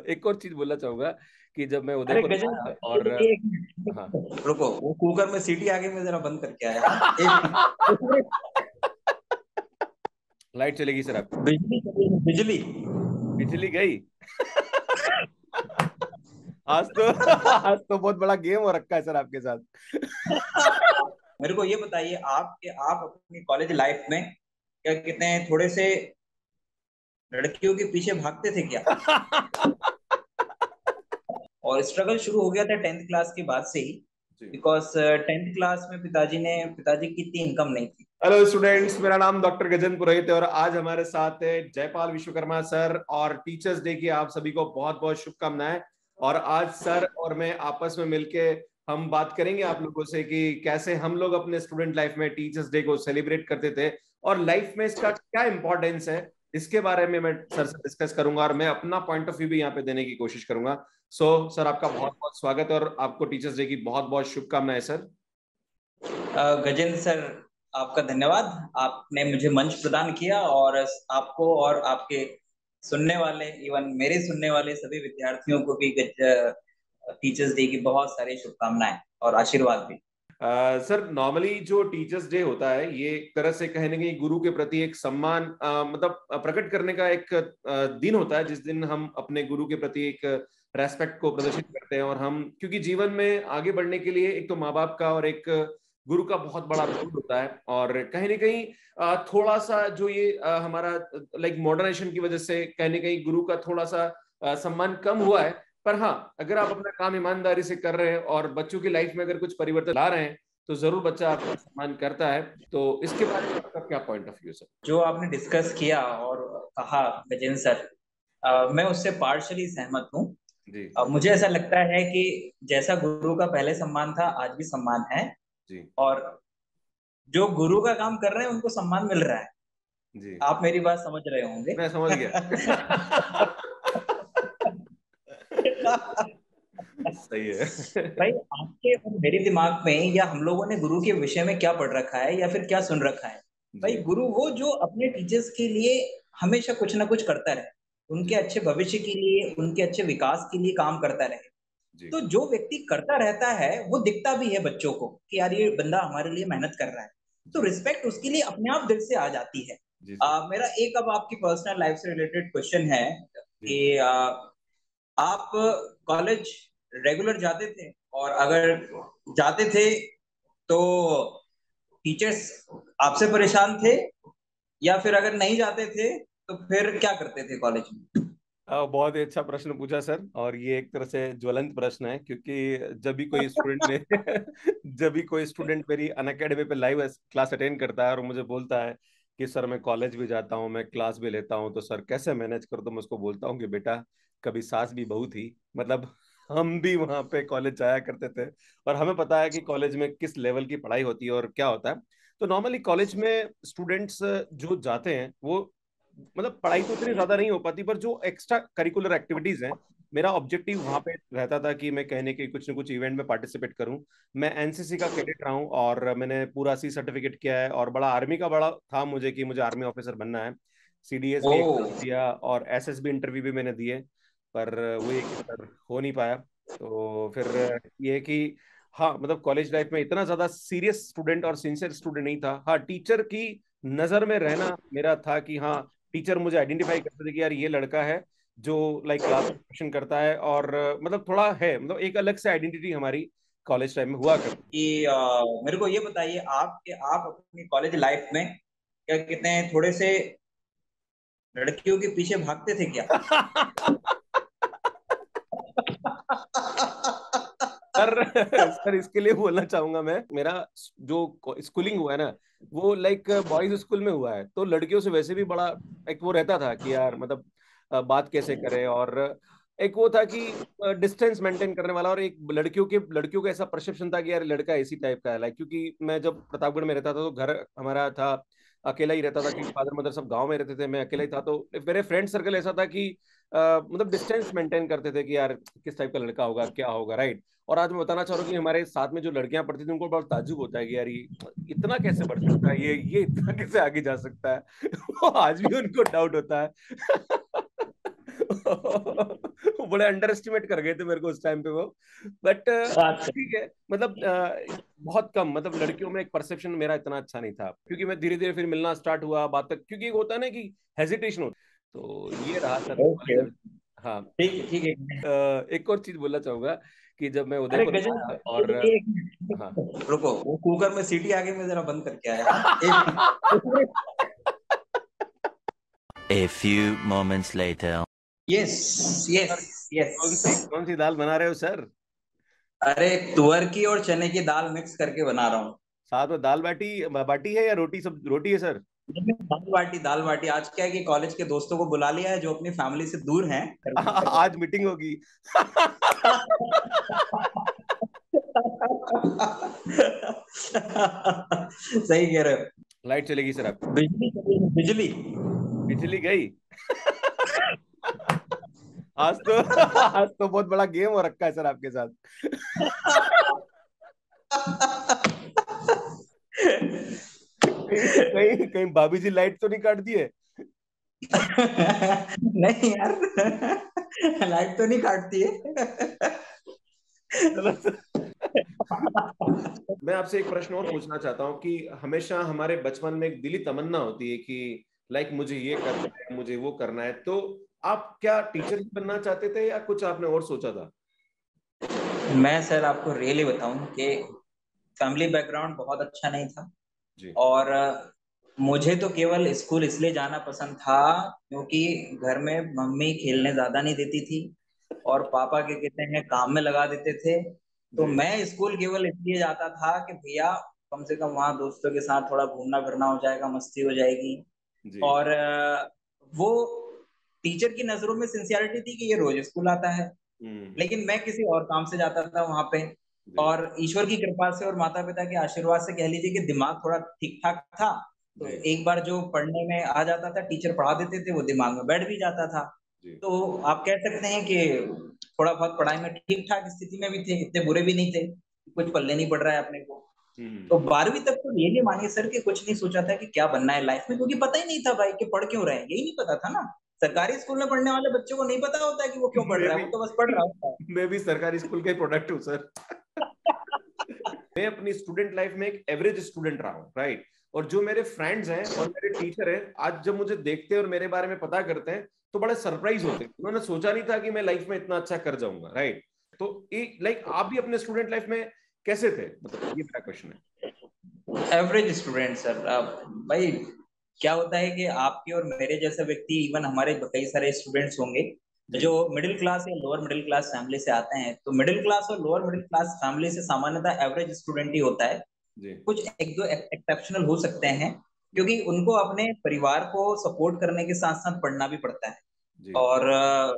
एक और चीज बोलना चाहूंगा कि जब मैं अरे उदयपुर में गजन, आया और एक हाँ मिनट रुको, वो कुकर में सीटी आ गई, मैं जरा बंद करके आया। हाँ, एक मिनट। लाइट चलेगी सर आपकी। बिजली चली गई, बिजली। बिजली गई। आज तो आज तो बहुत बड़ा गेम हो रखा है सर आपके साथ। मेरे को ये बताइए, आप अपनी कॉलेज लाइफ में क्या कहते हैं, थोड़े से लड़कियों के पीछे भागते थे क्या? और स्ट्रगल शुरू हो गया था 10th क्लास के बाद से ही, जी। बिकॉज 10th क्लास में पिताजी की इतनी इनकम नहीं थी। हेलो स्टूडेंट्स, मेरा नाम डॉक्टर गजेंद्र पुरोहित है और आज हमारे साथ है जयपाल विश्वकर्मा सर। और टीचर्स डे की आप सभी को बहुत बहुत शुभकामनाएं। और आज सर और मैं आपस में मिलके हम बात करेंगे आप लोगों से कि कैसे हम लोग अपने स्टूडेंट लाइफ में टीचर्स डे को सेलिब्रेट करते थे और लाइफ में इसका क्या इंपॉर्टेंस है, इसके बारे में मैं सर से डिस्कस करूंगा और मैं अपना पॉइंट ऑफ व्यू भी यहाँ पे देने की कोशिश करूंगा। सो सर, आपका बहुत बहुत स्वागत है और आपको टीचर्स डे की बहुत बहुत शुभकामनाएं सर। गजेंद्र सर, आपका धन्यवाद। आपने मुझे मंच प्रदान किया, और आपको और आपके सुनने वाले, इवन मेरे सुनने वाले सभी विद्यार्थियों को भी टीचर्स डे की बहुत सारी शुभकामनाएं और आशीर्वाद भी। सर, नॉर्मली जो टीचर्स डे होता है ये एक तरह से कहीं ना कहीं गुरु के प्रति एक सम्मान मतलब प्रकट करने का एक दिन होता है, जिस दिन हम अपने गुरु के प्रति एक रेस्पेक्ट को प्रदर्शित करते हैं। और हम क्योंकि जीवन में आगे बढ़ने के लिए एक तो माँ बाप का और एक गुरु का बहुत बड़ा रोल होता है, और कहीं ना कहीं थोड़ा सा जो ये हमारा लाइक मॉडर्नाइजेशन की वजह से कहीं ना कहीं गुरु का थोड़ा सा सम्मान कम हुआ है। पर हाँ, अगर आप अपना काम ईमानदारी से कर रहे हैं और बच्चों की लाइफ में अगर कुछ परिवर्तन ला रहे हैं तो जरूर बच्चा आपका सम्मान करता है। तो इसके बारे में आपका क्या पॉइंट ऑफ व्यू सर? जो आपने डिस्कस किया और कहा गजेंद्र सर, मैं उससे पार्शली सहमत हूँ। जी। मुझे ऐसा लगता है कि जैसा गुरु का पहले सम्मान था, आज भी सम्मान है। जी। और जो गुरु का काम कर रहे हैं उनको सम्मान मिल रहा है। जी। आप मेरी बात समझ रहे होंगे। मैं समझ गया। सही है। भाई, आपके और मेरे दिमाग में, या हम लोगों ने गुरु के विषय में क्या पढ़ रखा है या फिर क्या सुन रखा है? भाई, जी। गुरु वो जो अपने टीचर्स के लिए हमेशा कुछ ना कुछ करता रहे, उनके जी। अच्छे भविष्य के लिए, उनके अच्छे विकास के लिए काम करता रहे। जी। तो जो व्यक्ति करता रहता है वो दिखता भी है बच्चों को कि यार ये बंदा हमारे लिए मेहनत कर रहा है। तो जी। रिस्पेक्ट उसके लिए अपने आप दिल से आ जाती है। जी सर। मेरा एक अब आपकी पर्सनल लाइफ से रिलेटेड क्वेश्चन है जी। कि आप कॉलेज रेगुलर जाते थे? और अगर जाते थे तो टीचर्स आपसे परेशान थे, या फिर अगर नहीं जाते थे तो फिर क्या करते थे कॉलेज में? बहुत ही अच्छा प्रश्न पूछा सर, और ये एक तरह से ज्वलंत प्रश्न है क्योंकि जब भी कोई स्टूडेंट में जब भी कोई स्टूडेंट मेरी अनअकैडमी पे लाइव क्लास अटेंड करता है और मुझे बोलता है कि सर मैं कॉलेज भी जाता हूँ, मैं क्लास भी लेता हूँ, तो सर कैसे मैनेज कर, तो मैं उसको बोलता हूँ कि बेटा कभी सास भी बहू थी। मतलब हम भी वहाँ पे कॉलेज जाया करते थे और हमें पता है कि कॉलेज में किस लेवल की पढ़ाई होती है और क्या होता है। तो नॉर्मली कॉलेज में स्टूडेंट्स जो जाते हैं वो मतलब पढ़ाई तो इतनी ज्यादा नहीं हो पाती, पर जो एक्स्ट्रा करिकुलर एक्टिविटीज हैं, मेरा ऑब्जेक्टिव वहां पे रहता था कि मैं कहने के कुछ न कुछ इवेंट में पार्टिसिपेट करूं। मैं एनसीसी का कैडेट रहा हूं और मैंने पूरा सी सर्टिफिकेट किया है, और बड़ा आर्मी का बड़ा था मुझे कि मुझे आर्मी ऑफिसर बनना है। सीडीएस ओ। भी एग्जाम दिया और एसएसबी इंटरव्यू भी मैंने दिए, पर वो ये कि सर हो नहीं पाया। तो फिर ये कि हाँ, मतलब कॉलेज लाइफ में इतना ज्यादा सीरियस स्टूडेंट और सिंसियर स्टूडेंट नहीं था। हाँ, टीचर की नजर में रहना मेरा था कि हाँ, टीचर मुझे आइडेंटिफाई करते थे कि यार ये लड़का है जो लाइक क्लास में क्वेश्चन करता है, और मतलब थोड़ा है, मतलब एक अलग से आइडेंटिटी हमारी कॉलेज टाइम में हुआ करती। कि मेरे को ये बताइए, आप अपनी कॉलेज लाइफ में क्या कहते हैं, थोड़े से लड़कियों के पीछे भागते थे क्या? सर सर, इसके लिए बोलना चाहूंगा मैं, मेरा जो स्कूलिंग हुआ है ना वो लाइक बॉयज स्कूल में हुआ है, तो लड़कियों से वैसे भी बड़ा एक वो रहता था कि यार मतलब बात कैसे करें, और एक वो था कि डिस्टेंस मेंटेन करने वाला, और एक लड़कियों का ऐसा परसेप्शन था कि यार लड़का इसी टाइप का है। लाइक क्योंकि मैं जब प्रतापगढ़ में रहता था तो घर हमारा था, अकेला ही रहता था क्योंकि फादर मदर सब गांव में रहते थे, मैं अकेला ही था। तो मेरे फ्रेंड सर्कल ऐसा था कि मतलब डिस्टेंस मेंटेन करते थे कि यार किस टाइप का लड़का होगा, क्या होगा, राइट। और आज मैं बताना चाह रहा हूँ कि हमारे साथ में जो लड़कियां पढ़ती थी उनको बहुत ताज्जुब होता है कि यार ये इतना कैसे बढ़ सकता है, ये इतना कैसे आगे जा सकता है। वो आज भी उनको डाउट होता है। बड़े अंडर एस्टिमेट कर गए थे मेरे को उस टाइम पे वो। बट अच्छा। ठीक है, मतलब बहुत कम, मतलब लड़कियों में एक परसेप्शन मेरा इतना अच्छा नहीं था, क्योंकि मैं धीरे धीरे फिर मिलना स्टार्ट हुआ बात तक, क्योंकि एक होता है ना कि हेजिटेशन होता है। तो ये रहा सर ओके। कॉलेज में। हाँ। ठीक है ठीक है। एक और चीज बोलना चाहूंगा कि जब मैं अरे उदयपुर में गजन आया और सर, एक हाँ। मिनट रुको, वो कुकर में सीटी आगे मैं जरा बंद करके आया। हाँ, एक minute. A few moments later. Yes yes sir, yes. कौन सी दाल बना रहे हो सर? अरे तुअर की और चने की दाल मिक्स करके बना रहा हूँ। साथ में दाल बाटी, बाटी है या रोटी, सब रोटी है सर? दाल बाटी दाल बाटी। आज क्या है कि कॉलेज के दोस्तों को बुला लिया है जो अपनी फैमिली से दूर हैं। आज मीटिंग होगी। सही कह रहे हो। लाइट चलेगी सर आपकी? बिजली चली गई, बिजली। बिजली गई। आज तो आज तो बहुत बड़ा गेम हो रखा है सर आपके साथ। कहीं कहीं कहीं भाभी जी लाइट तो नहीं काट दिए? नहीं यार, लाइट तो नहीं काटती है। चलो सर। मैं आपसे एक प्रश्न और पूछना चाहता हूँ कि हमेशा हमारे बचपन में एक दिली तमन्ना होती है कि लाइक मुझे ये करना है, मुझे वो करना है, तो आप क्या टीचर ही बनना चाहते थे या कुछ आपने और सोचा था? मैं सर आपको रियली बताऊं कि फैमिली बैकग्राउंड बहुत अच्छा नहीं था। जी। और मुझे तो केवल स्कूल इसलिए जाना पसंद था क्योंकि घर में मम्मी खेलने ज्यादा नहीं देती थी और पापा के कहते हैं काम में लगा देते थे। तो जी। मैं स्कूल केवल इसलिए जाता था कि भैया कम से कम वहाँ दोस्तों के साथ थोड़ा घूमना फिरना हो जाएगा, मस्ती हो जाएगी। जी। और वो टीचर की नजरों में सिंसियरिटी थी कि ये रोज स्कूल आता है, हम्म। लेकिन मैं किसी और काम से जाता था वहां पे। जी। और ईश्वर की कृपा से और माता पिता के आशीर्वाद से कह लीजिए कि दिमाग थोड़ा ठीक ठाक था। तो जी। एक बार जो पढ़ने में आ जाता था, टीचर पढ़ा देते थे, वो दिमाग में बैठ भी जाता था। जी। तो आप कह सकते हैं कि थोड़ा बहुत पढ़ाई में ठीक ठाक स्थिति में भी थे, इतने बुरे भी नहीं थे, कुछ जी। पल्ले नहीं पड़ रहा है अपने को। तो हम्म। 12वीं तक तो ये नहीं मानिए सर कि कुछ नहीं सोचा था कि क्या बनना है लाइफ में, क्योंकि पता ही नहीं था भाई कि पढ़ क्यों रहे हैं, यही नहीं पता था ना। सरकारी स्कूल में पढ़ने वाले बच्चों को नहीं पता होता है कि वो क्यों पढ़ मैं रहा है, भी वो तो बस पढ़ रहा होता मैं भी सरकारी स्कूल का ही प्रोडक्ट हूँ सर। मैं अपनी स्टूडेंट लाइफ में एक एवरेज स्टूडेंट रहा हूँ, राइट। और जो मेरे फ्रेंड्स हैं और मेरे टीचर हैं, आज जब मुझे देखते हैं और मेरे बारे में पता करते हैं तो बड़े सरप्राइज होते हैं। उन्होंने सोचा नहीं था कि मैं लाइफ में इतना अच्छा कर जाऊंगा, राइट। तो एक लाइक आप भी अपने स्टूडेंट लाइफ में कैसे थे, मतलब ये मेरा क्वेश्चन है। है। Average student sir. भाई क्या होता है कि आपके और मेरे जैसे व्यक्ति, इवन हमारे कई सारे स्टूडेंट्स होंगे जी। जो मिडिल क्लास या लोअर मिडिल क्लास फैमिली से आते हैं। तो मिडिल क्लास और लोअर मिडिल क्लास फैमिली से सामान्यतः एवरेज स्टूडेंट ही होता है। जी। कुछ एक दो एक्सेप्शनल हो सकते हैं, जी। क्योंकि उनको अपने परिवार को सपोर्ट करने के साथ साथ पढ़ना भी पड़ता है। जी। और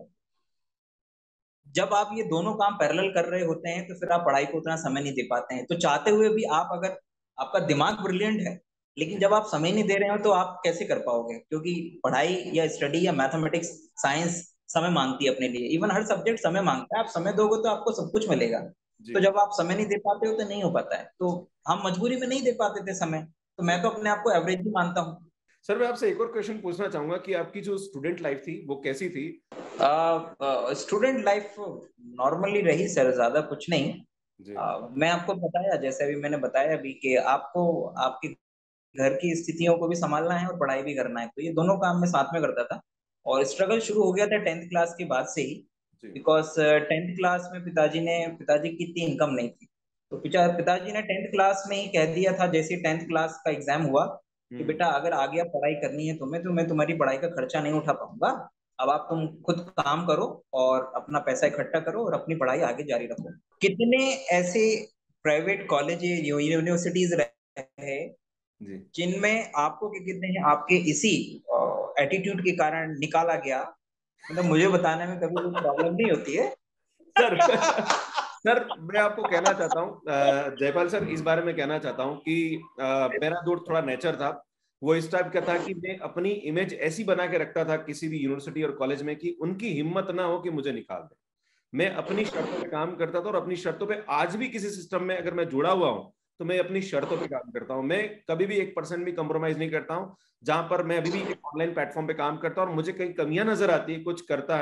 जब आप ये दोनों काम पैरेलल कर रहे होते हैं तो फिर आप पढ़ाई को उतना समय नहीं दे पाते हैं। तो चाहते हुए भी आप, अगर आपका दिमाग ब्रिलियंट है लेकिन जी। जब आप समय नहीं दे रहे हो तो आप कैसे कर पाओगे, क्योंकि पढ़ाई या स्टडी या मैथमेटिक्स साइंस समय मांगती है अपने लिए। इवन हर सब्जेक्ट समय मांगता है, आप समय दोगे तो आपको सब कुछ मिलेगा। तो जी। जब आप समय नहीं दे पाते हो तो नहीं हो पाता है। तो हम मजबूरी में नहीं दे पाते थे समय, तो जी। मैं तो अपने आप को एवरेज ही मानता हूँ। सर मैं आपसे एक और क्वेश्चन पूछना चाहूंगा कि आपकी जो स्टूडेंट लाइफ थी वो कैसी थी? स्टूडेंट लाइफ नॉर्मली रही सर, ज्यादा कुछ नहीं। जी। मैं आपको बताया, जैसे अभी मैंने बताया अभी कि आपको आपके घर की स्थितियों को भी संभालना है और पढ़ाई भी करना है, तो ये दोनों काम मैं साथ में करता था। और स्ट्रगल शुरू हो गया था 10th क्लास के बाद से ही। जी। बिकॉज 10th क्लास में पिताजी की इतनी इनकम नहीं थी। तो पिताजी ने 10th क्लास में ही कह दिया था, जैसे 10th क्लास का एग्जाम हुआ, कि हम्म। बेटा अगर आगे आप पढ़ाई करनी है तुम्हें तो मैं तुम्हारी पढ़ाई का खर्चा नहीं उठा पाऊंगा। अब आप तुम खुद काम करो और अपना पैसा इकट्ठा करो और अपनी पढ़ाई आगे जारी रखो। कितने ऐसे प्राइवेट कॉलेज यूनिवर्सिटीज रहे जी। जिनमें आपको क्या कहते हैं, आपके इसी एटीट्यूड के कारण निकाला गया। मतलब मुझे बताने में कभी कोई प्रॉब्लम नहीं होती है। सर सर मैं आपको कहना चाहता हूँ जयपाल सर, इस बारे में कहना चाहता हूँ कि मेरा जो थोड़ा नेचर था वो इस टाइप का था कि मैं अपनी इमेज ऐसी बना के रखता था किसी भी यूनिवर्सिटी और कॉलेज में कि उनकी हिम्मत ना हो कि मुझे निकाल दे। मैं अपनी शर्तों पे काम करता था और अपनी शर्तों पे आज भी किसी सिस्टम में अगर मैं जुड़ा हुआ हूं तो मैं अपनी शर्तों पे काम करता हूं। मैं कभी भी 1% भी कंप्रोमाइज नहीं करता हूं। जहां पर मैं अभी भी एक ऑनलाइन प्लेटफॉर्म पे काम करता हूं और मुझे कई कमियां नजर आती है कुछ करता है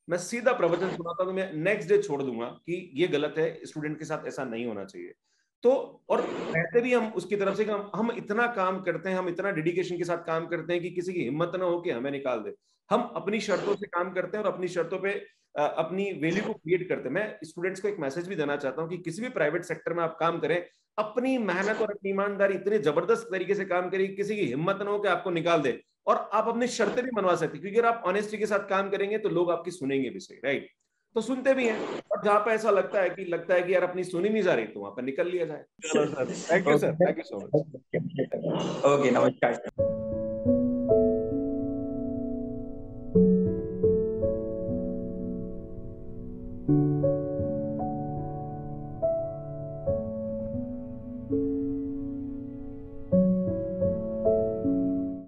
मैं सीधा प्रवचन सुनाता तो मैं नेक्स्ट डे छोड़ दूंगा कि ये गलत है, स्टूडेंट के साथ ऐसा नहीं होना चाहिए। तो और कहते भी हम उसकी तरफ से कि हम इतना काम करते हैं, हम इतना डेडिकेशन के साथ काम करते हैं कि किसी की हिम्मत ना हो कि हमें निकाल दे। हम अपनी शर्तों से काम करते हैं और अपनी शर्तों पे अपनी वैल्यू को क्रिएट करते हैं। मैं स्टूडेंट्स को एक मैसेज भी देना चाहता हूँ कि किसी भी प्राइवेट सेक्टर में आप काम करें, अपनी मेहनत और अपनी ईमानदारी इतने जबरदस्त तरीके से काम करिए, किसी की हिम्मत ना हो कि आपको निकाल दे। और आप अपनी शर्तें भी मनवा सकते हैं, क्योंकि अगर आप ऑनेस्टी के साथ काम करेंगे तो लोग आपकी सुनेंगे भी सही, राइट? तो सुनते भी हैं, और जहां पे ऐसा लगता है कि यार अपनी सुनी नहीं जा रही, तो वहां पर निकल लिया जाए। चलो sir, thank you sir, thank you so much. Okay, नमस्कार।